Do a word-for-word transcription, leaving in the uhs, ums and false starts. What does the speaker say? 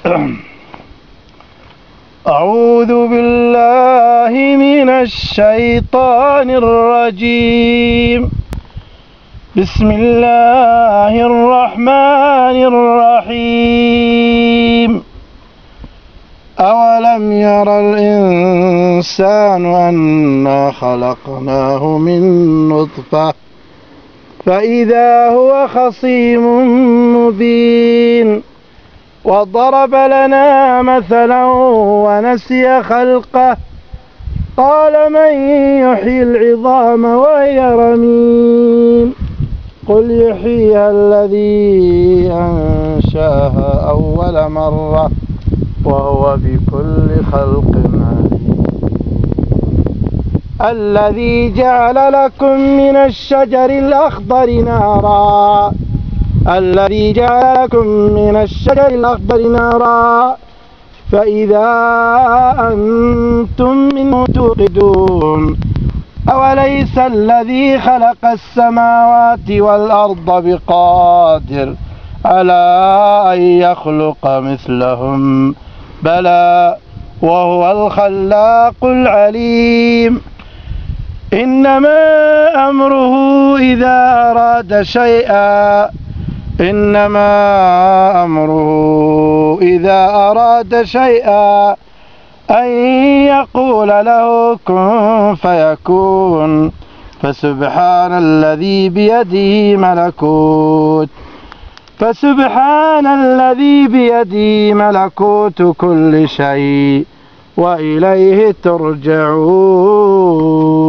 أعوذ بالله من الشيطان الرجيم. بسم الله الرحمن الرحيم. أولم ير الإنسان أنا خلقناه من نطفة فإذا هو خصيم مبين وضرب لنا مثلا ونسي خلقه قال من يحيي العظام وهي رميم قل يحييها الذي أنشاها أول مرة وهو بكل خلق عليم. الذي جعل لكم من الشجر الأخضر نارا الذي جعل لكم من الشجر الأخضر نارا فإذا أنتم منه توقدون. أوليس الذي خلق السماوات والأرض بقادر على أن يخلق مثلهم بلى وهو الخلاق العليم. إنما أمره إذا أراد شيئا إنما أمره إذا أراد شيئا أن يقول له كن فيكون. فسبحان الذي بيده ملكوت فسبحان الذي بيده ملكوت كل شيء وإليه ترجعون.